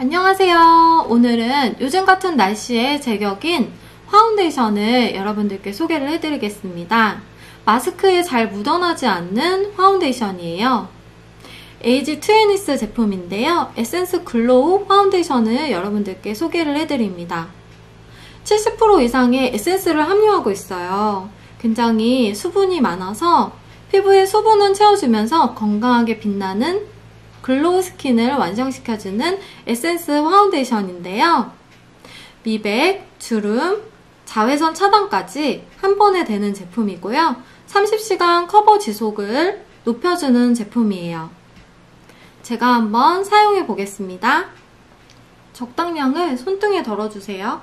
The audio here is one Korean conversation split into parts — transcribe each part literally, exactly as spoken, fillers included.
안녕하세요. 오늘은 요즘 같은 날씨에 제격인 파운데이션을 여러분들께 소개를 해드리겠습니다. 마스크에 잘 묻어나지 않는 파운데이션이에요. 에이지 트웬티스 제품인데요. 에센스 글로우 파운데이션을 여러분들께 소개를 해드립니다. 칠십 퍼센트 이상의 에센스를 함유하고 있어요. 굉장히 수분이 많아서 피부의 수분은 채워주면서 건강하게 빛나는 글로우 스킨을 완성시켜주는 에센스 파운데이션인데요. 미백, 주름, 자외선 차단까지 한 번에 되는 제품이고요. 삼십 시간 커버 지속을 높여주는 제품이에요. 제가 한번 사용해 보겠습니다. 적당량을 손등에 덜어주세요.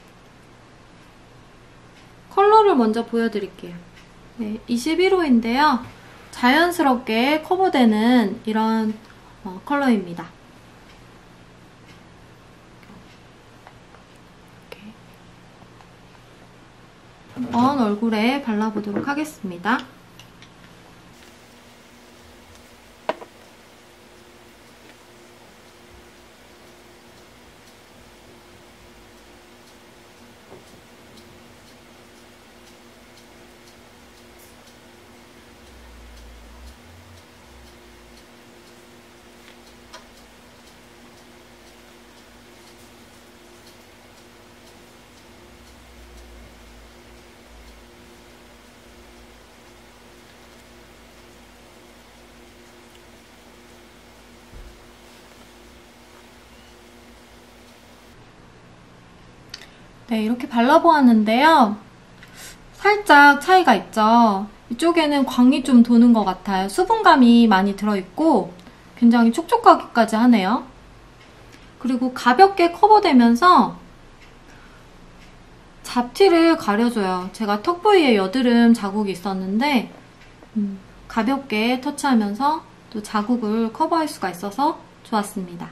컬러를 먼저 보여드릴게요. 네, 이십일 호인데요. 자연스럽게 커버되는 이런 어, 컬러입니다. 이렇게 한번 얼굴에 발라보도록 하겠습니다. 네, 이렇게 발라보았는데요. 살짝 차이가 있죠? 이쪽에는 광이 좀 도는 것 같아요. 수분감이 많이 들어있고 굉장히 촉촉하기까지 하네요. 그리고 가볍게 커버되면서 잡티를 가려줘요. 제가 턱 부위에 여드름 자국이 있었는데 음, 가볍게 터치하면서 또 자국을 커버할 수가 있어서 좋았습니다.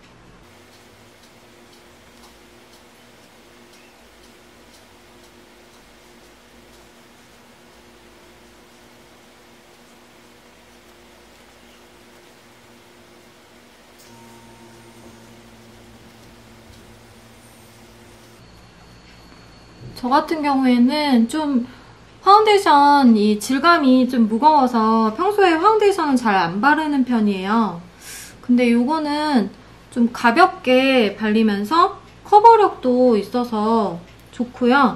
저 같은 경우에는 좀 파운데이션 이 질감이 좀 무거워서 평소에 파운데이션은 잘 안 바르는 편이에요. 근데 이거는 좀 가볍게 발리면서 커버력도 있어서 좋고요.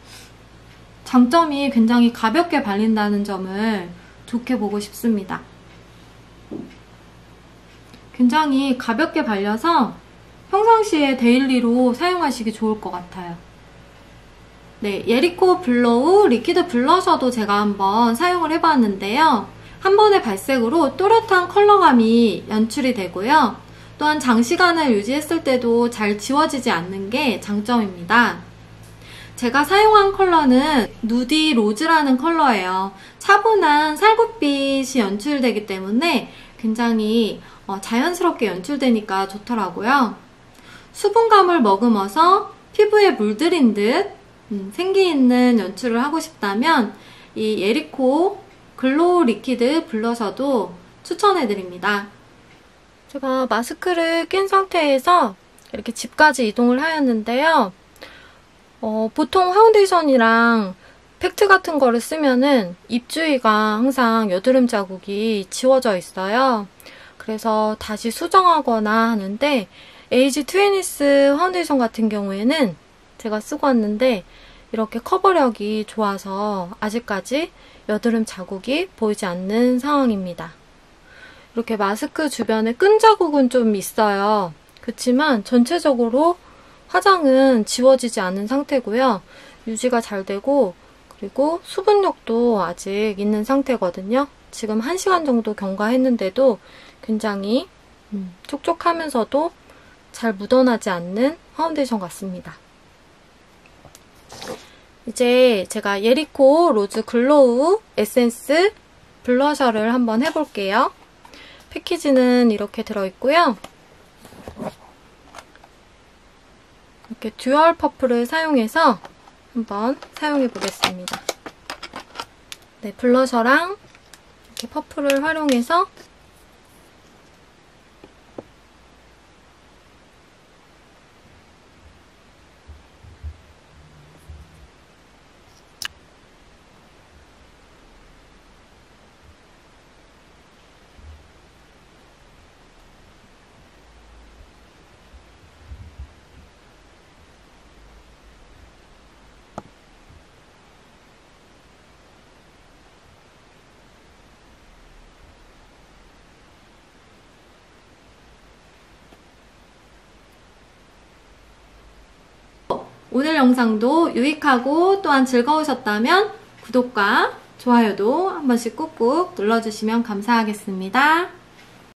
장점이 굉장히 가볍게 발린다는 점을 좋게 보고 싶습니다. 굉장히 가볍게 발려서 평상시에 데일리로 사용하시기 좋을 것 같아요. 네, 예리코 블러우 리퀴드 블러셔도 제가 한번 사용을 해봤는데요. 한 번의 발색으로 또렷한 컬러감이 연출이 되고요. 또한 장시간을 유지했을 때도 잘 지워지지 않는 게 장점입니다. 제가 사용한 컬러는 누디 로즈라는 컬러예요. 차분한 살구빛이 연출되기 때문에 굉장히 자연스럽게 연출되니까 좋더라고요. 수분감을 머금어서 피부에 물들인 듯 음, 생기 있는 연출을 하고 싶다면 이 예리코 글로우 리퀴드 블러셔도 추천해드립니다. 제가 마스크를 낀 상태에서 이렇게 집까지 이동을 하였는데요. 어, 보통 파운데이션이랑 팩트 같은 거를 쓰면은 입 주위가 항상 여드름 자국이 지워져 있어요. 그래서 다시 수정하거나 하는데 에이지 트웬티스 파운데이션 같은 경우에는 제가 쓰고 왔는데 이렇게 커버력이 좋아서 아직까지 여드름 자국이 보이지 않는 상황입니다. 이렇게 마스크 주변에 끈 자국은 좀 있어요. 그렇지만 전체적으로 화장은 지워지지 않은 상태고요. 유지가 잘 되고 그리고 수분력도 아직 있는 상태거든요. 지금 한 시간 정도 경과했는데도 굉장히 음, 촉촉하면서도 잘 묻어나지 않는 파운데이션 같습니다. 이제 제가 예리코 로즈 글로우 에센스 블러셔를 한번 해볼게요. 패키지는 이렇게 들어있고요. 이렇게 듀얼 퍼플을 사용해서 한번 사용해 보겠습니다. 네, 블러셔랑 이렇게 퍼플을 활용해서 오늘 영상도 유익하고 또한 즐거우셨다면 구독과 좋아요도 한 번씩 꾹꾹 눌러주시면 감사하겠습니다.